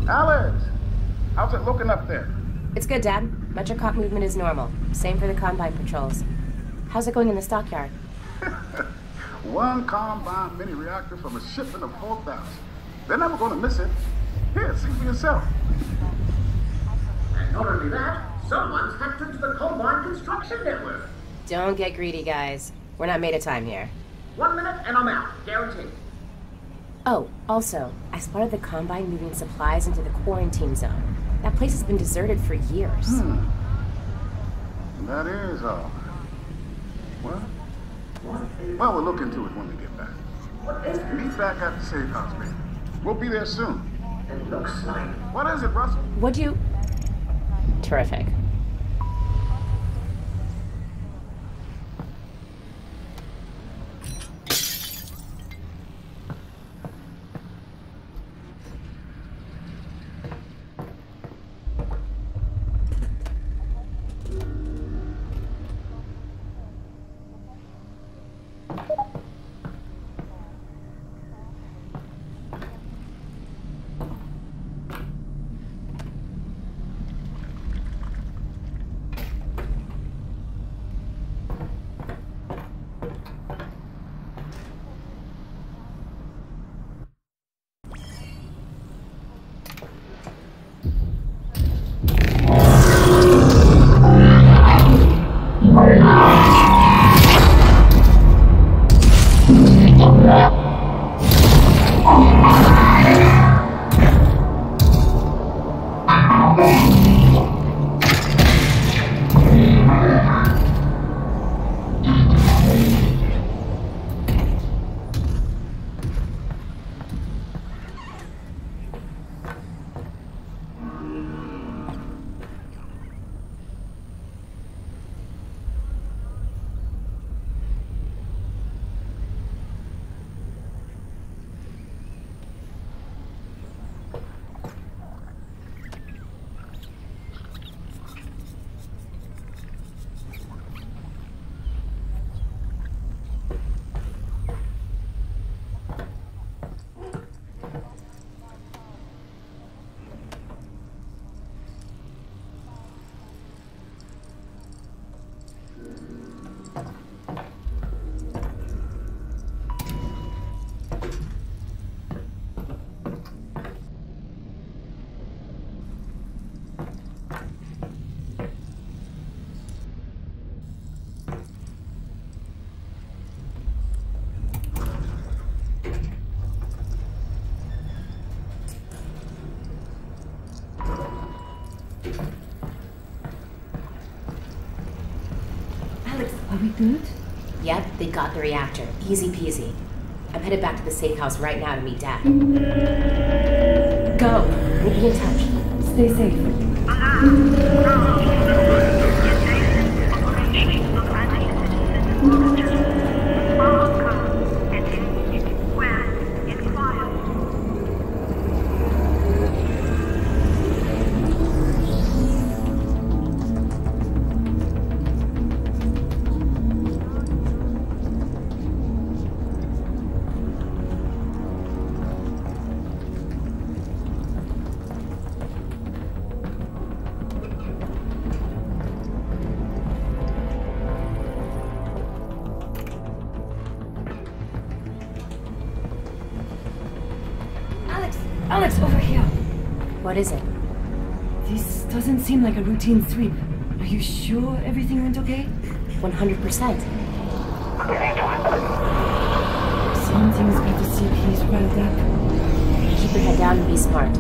Alex! How's it looking up there? It's good, Dad. Metrocop movement is normal. Same for the Combine patrols. How's it going in the stockyard? One Combine mini reactor from a shipment of 4,000. They're never going to miss it. Here, see for yourself. And not only that, someone's hacked into the Combine construction network. Don't get greedy, guys. We're not made of time here. 1 minute and I'm out, guaranteed. Oh, also, I spotted the Combine moving supplies into the quarantine zone. That place has been deserted for years. That is all. Well, we'll look into it when we get back. Meet back at the safe house, baby. We'll be there soon. It looks like... What is it, Russell? Would you... Terrific. Are we good? Yep, they got the reactor. Easy peasy. I'm headed back to the safe house right now to meet Dad. Go! We'll be in touch. Stay safe. Alex, over here. What is it? This doesn't seem like a routine sweep. Are you sure everything went okay? 100%. Something's got the CPs riled up. Keep your head down and be smart.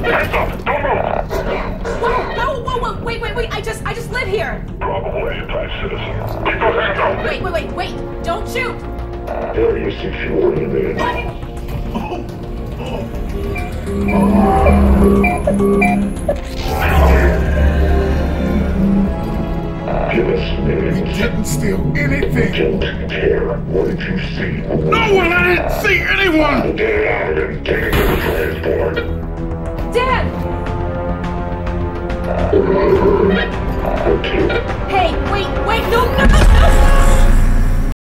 Hands up! Don't move! Whoa! Wait! I just live here! Probable anti-citizen. Keep those hands up! Wait! Don't shoot! Area security. Give us names. Didn't steal anything. Don't care. What did you see? No one! I didn't see anyone! Get out and take it to the transport. Dad! Okay. Hey, wait! No!